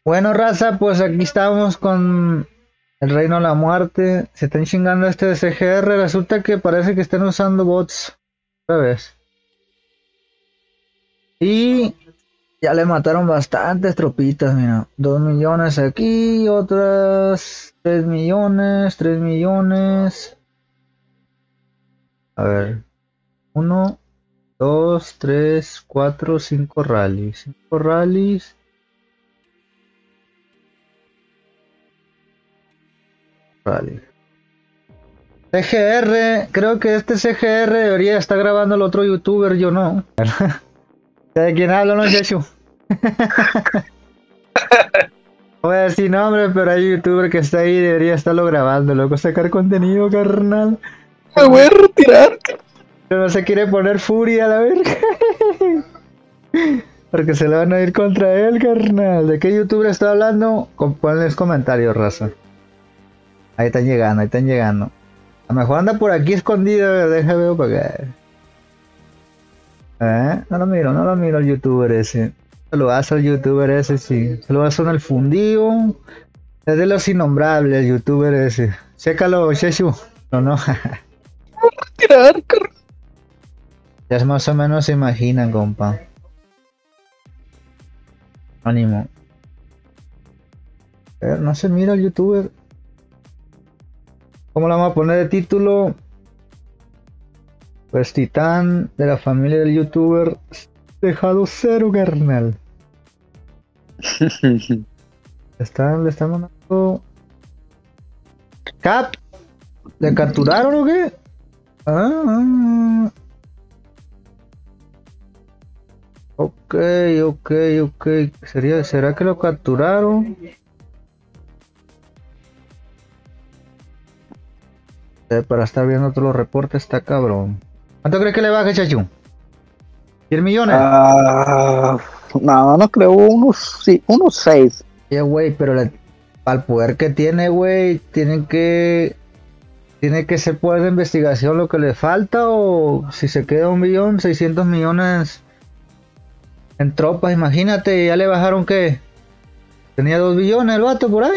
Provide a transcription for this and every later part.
Bueno, raza, pues aquí estamos con el Reino de la Muerte. Se están chingando este de CGR. Resulta que parece que están usando bots otra vez. Y ya le mataron bastantes tropitas, mira. 2 millones aquí, otras 3 millones, 3 millones. A ver, uno, 2, 3, 4, 5 rallies. 5 rallies. Rally. CGR, creo que este CGR debería estar grabando el otro youtuber, yo no. ¿De quién hablo, no, Chechu? No voy a decir nombre, pero hay un youtuber que está ahí, debería estarlo grabando, loco, sacar contenido, carnal. Me voy a retirar. Pero no se quiere poner furia a la verga. Porque se le van a ir contra él, carnal. ¿De qué youtuber está hablando? Ponles comentarios, raza. Ahí están llegando, ahí están llegando. A lo mejor anda por aquí escondido, deja veo para acá. No lo miro al youtuber ese. Saludazo al youtuber ese, sí. Saludazo en el fundido. Es de los innombrables el youtuber ese. Chécalo, Sheshu. No, no. Retirar, Ya más o menos se imaginan, compa. Ánimo. A ver, no se mira el youtuber. ¿Cómo le vamos a poner de título? Pues Titán de la familia del youtuber dejado cero, carnal. Le están mandando. Cap, ¿le capturaron o qué? Ok, ok. ¿Será que lo capturaron? Para estar viendo todos los reportes está cabrón. ¿Cuánto crees que le baje, Chachu? ¿100 millones? No creo, unos 6. Güey, pero al poder que tiene, güey, tiene que ser poder de investigación lo que le falta, o si se queda 1.600.000.000 en tropas, imagínate, ya le bajaron que tenía 2 billones el vato por ahí.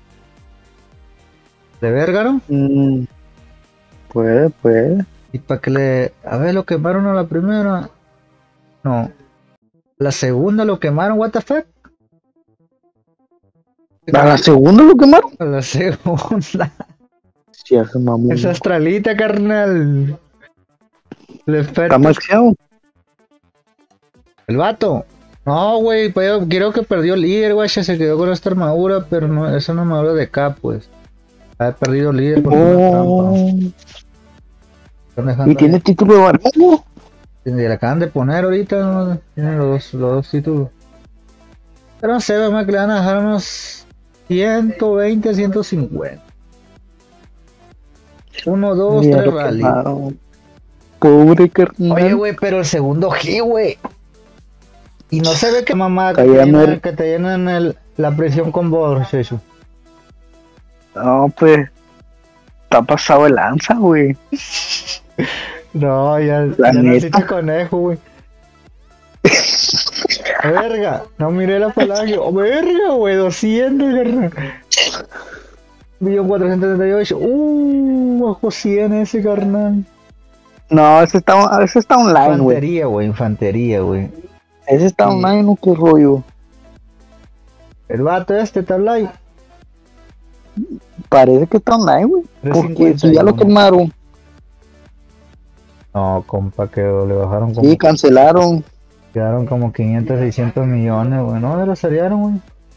De verga, ¿no? Puede. Y para que le... A ver, lo quemaron a la primera. No. La segunda lo quemaron, what the fuck. ¿A la segunda lo quemaron? A la segunda. Sí, hace mamón. Esa astralita, carnal. El Está experto. maxeado. El vato. No, güey, pues yo creo que perdió el líder, güey. Se quedó con esta armadura, pero no, es una armadura de K, pues. Ha perdido el líder por una trampa. Están dejando ¿Y tiene ahí. título de barbudo? Y le acaban de poner ahorita, ¿no? Tienen los dos títulos. Pero no sé, vamos que le van a dejar unos 120, 150. 1, 2, Mira 3 lo rally. quemaron. Pobre carnal. Oye, güey, pero el segundo G, güey. Y no se ve que mamá Cállame. que te llenan la prisión con vos, eso. No, pues. Está pasado de lanza, güey. No, ya La naciste neta. conejo, güey. Verga, no miré la palabra. Oh, verga, güey, 200, carnal. 1.478. Bajo 100 ese, carnal. No, ese está online, güey. Infantería, güey. Ese está Sí. online, ¿no? Qué rollo. El vato este está online. Parece que está online, güey. Porque si ya lo 351. quemaron. No, compa, que le bajaron como. Sí, cancelaron. Quedaron como 500, 600 millones, güey. No, de los seriaron, güey.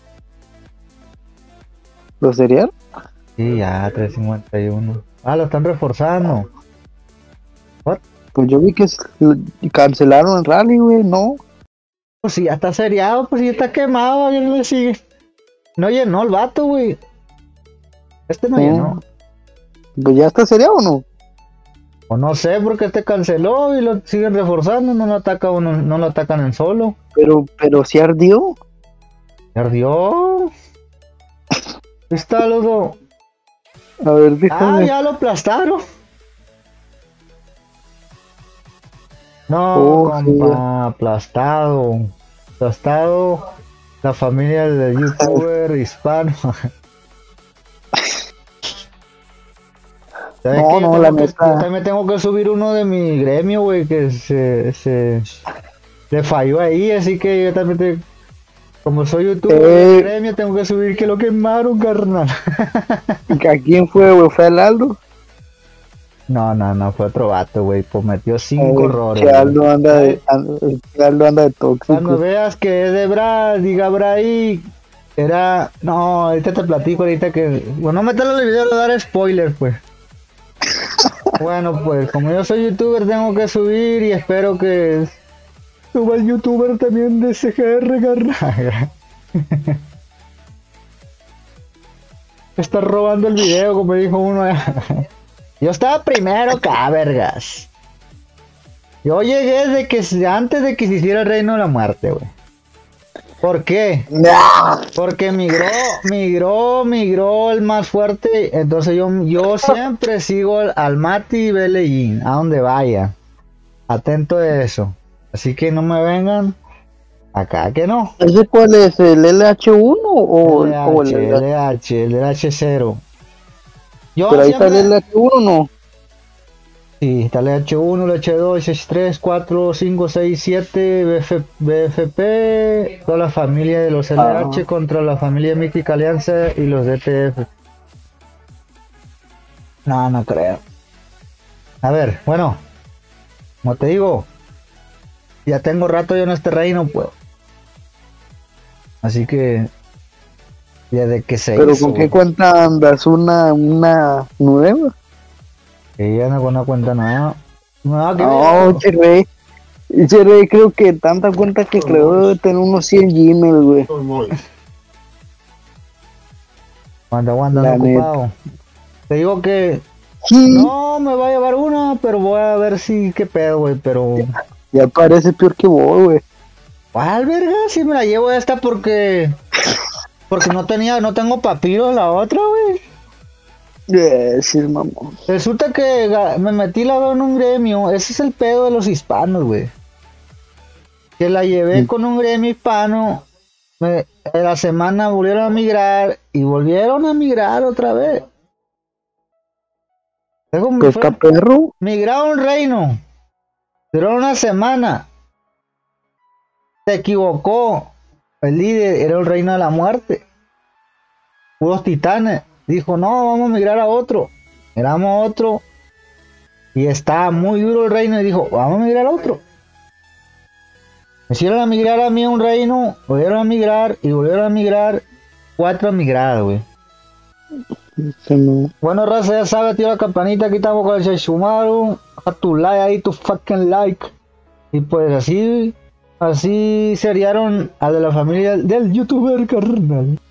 ¿Lo serían? Sí, ya, 351. Ah, lo están reforzando. What? Pues yo vi que cancelaron el rally, güey. No. Pues si ya está seriado, pues si ya está quemado, ¿a quién le sigue? No llenó el vato, güey. Este no llenó. Pues ya está seriado o no. O no sé, porque este canceló y lo siguen reforzando. No lo ataca uno, no lo atacan en solo. Pero sí ardió. ¿Se ardió? Ahí está, loco. A ver, Ah, déjame. ya lo aplastaron. No, Oh, compa, aplastado. Aplastado. La familia del youtuber hispano. ¿Sabes No, qué? no, la Yo neta. también tengo que subir uno de mi gremio, güey, que se le falló ahí, así que yo también como soy youtuber de mi Eh, gremio, tengo que subir que lo quemaron, carnal. ¿A quién fue, güey? ¿Fue el Aldo? No, fue otro vato, güey, cometió 5 El errores, che güey. Aldo anda ¿Sabes? de, el che Aldo anda de Cuando tóxico. veas que es de Brad, diga Bray, era... No, ahorita te platico, ahorita que... Bueno, no meterlo en el video, de dar spoiler, pues. Bueno, pues, como yo soy youtuber, tengo que subir y espero que suba el youtuber también de CGR, carnal. Está robando el video, como dijo uno. Yo estaba primero acá, vergas. Yo llegué antes de que se hiciera el Reino de la Muerte, güey. ¿Por qué? ¡Nah! Porque migró el más fuerte. Entonces yo siempre sigo al Mati y Beleín, a donde vaya. Atento a eso. Así que no me vengan acá que no. ¿Ese cuál es? ¿El LH1 o el LH? El LH0. Yo Pero ahí está el siempre. LH1, ¿no? Sí, está el H1, el H2, H3, 4, 5, 6, 7, BFP, toda la familia de los Ah, LH contra la familia Mítica Alianza y los DTF. No, no creo. A ver, bueno, como te digo, ya tengo rato yo en este reino, pues. Así que, desde que se pero hizo, ¿con qué güey. cuenta andas? ¿Una nueva? Que ya no con una cuenta nueva. No, que No, video. Ese rey creo que tanta cuenta que creó debe tener unos 100 Gmail, güey. Cuando ando La neta. ocupado. Te digo que Sí, no me va a llevar una, pero voy a ver si qué pedo, güey. Pero, ya parece peor que vos, güey. ¿cuál verga? Si me la llevo esta porque no tengo papiro la otra, güey. Sí, mamón. Resulta que me metí la en un gremio. Ese es el pedo de los hispanos, güey. Que la llevé con un gremio hispano. En la semana volvieron a migrar y volvieron a migrar otra vez. Luego ¿Qué está perro? migraron reino. Duró una semana. Se equivocó. El líder era el reino de la muerte. Puros titanes. Dijo, no, vamos a migrar a otro. Migramos a otro. Y estaba muy duro el reino. Y dijo, vamos a migrar a otro. Me hicieron a migrar a mí a un reino. Volvieron a migrar. Y volvieron a migrar. 4 migradas, güey. Se me- Bueno, raza, ya sabes, tío, la campanita. Aquí estamos con el Shishumaru. A tu like ahí, tu fucking like. Y pues así seriaron al de la familia del youtuber, carnal.